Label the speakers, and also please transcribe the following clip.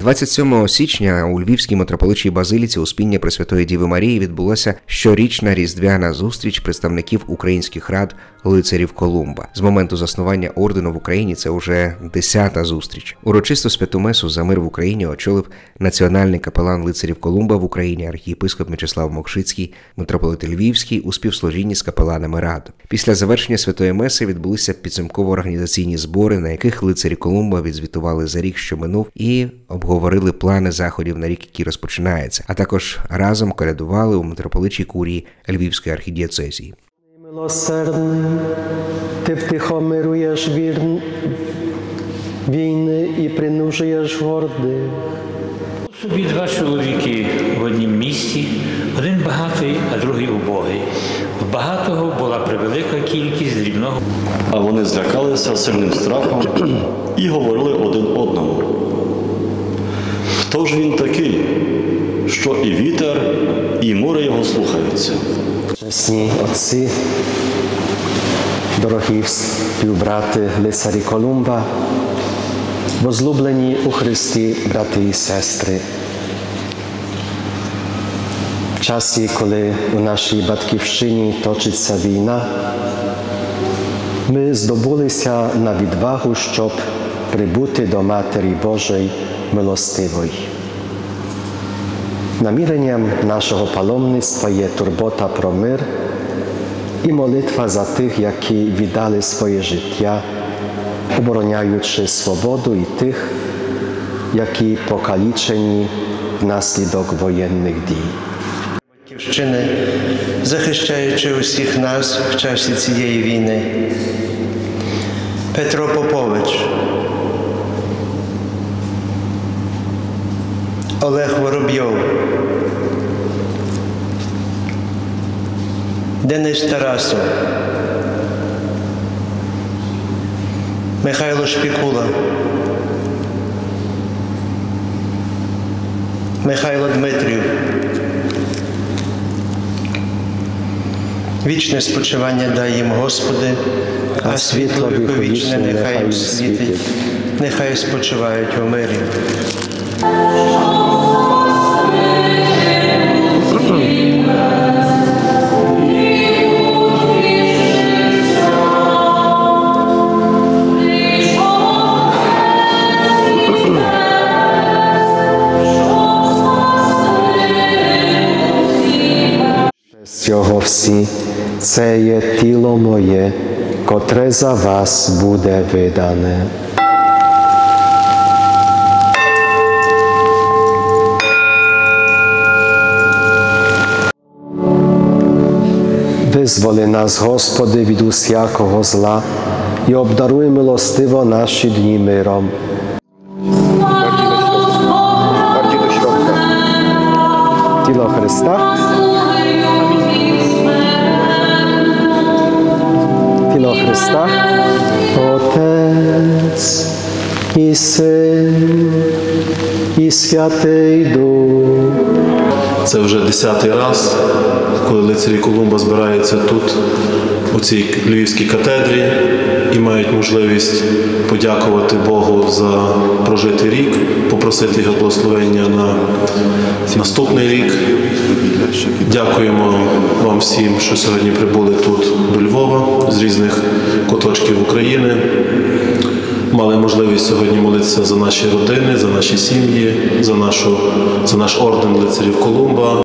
Speaker 1: 27 січня у Львівській митрополичій базиліці Успіння Пресвятої Діви Марії відбулася щорічна різдвяна зустріч представників українських рад лицарів Колумба. З моменту заснування ордену в Україні це вже 10-та зустріч. Урочисту святу месу за мир в Україні очолив національний капелан лицарів Колумба в Україні архієпископ Мечислав Мокшицький, митрополит Львівський у співслужінні з капеланами рад. Після завершення святої меси відбулися підсумково-організаційні збори, на яких лицарі Колумба відзвітували за рік, що минув, і обговорили плани заходів на рік, який розпочинається, а також разом колядували у митрополичій курії Львівської архідієцезії.
Speaker 2: Милосердний, ти втихомирюєш війни і принужуєш гордих.
Speaker 3: Собі два чоловіки в однім місті, один багатий, а другий убогий. В багатого була превелика кількість дрібного.
Speaker 4: А вони злякалися сильним страхом і говорили один одному: хто ж він такий, що і вітер, і море його слухаються?
Speaker 2: Чесні отці, дорогі співбрати лицарі Колумба, возлюблені у Христі брати і сестри. В часі, коли у нашій батьківщині точиться війна, ми здобулися на відвагу, щоб прибути до Матері Божої милостивої. Наміренням нашого паломництва є турбота про мир і молитва за тих, які віддали своє життя, обороняючи свободу, і тих, які покалічені внаслідок воєнних дій.
Speaker 5: Батьківщини, захищаючи усіх нас в часі цієї війни. Петро Попович, Олег Воробйов, Денис Тарасов, Михайло Шпікула, Михайло Дмитрів. Вічне спочивання дай їм, Господи, а світло віковічне нехай їм світить, нехай спочивають у мирі.
Speaker 2: Цього всі, це є тіло моє, котре за вас буде видане. Визволи нас, Господи, від усякого зла і обдаруй милостиво наші дні миром.
Speaker 6: Bardziej do środka.
Speaker 2: Тіло Христа. Тіло Христа. Отець і Син і Святий Дух.
Speaker 7: Це вже 10-й раз, коли лицарі Колумба збираються тут, у цій Львівській катедрі, і мають можливість подякувати Богу за прожитий рік, попросити Його благословення на наступний рік. Дякуємо вам всім, що сьогодні прибули тут до Львова, з різних куточків України. Мали можливість сьогодні молитися за наші родини, за наші сім'ї, за наш орден лицарів Колумба.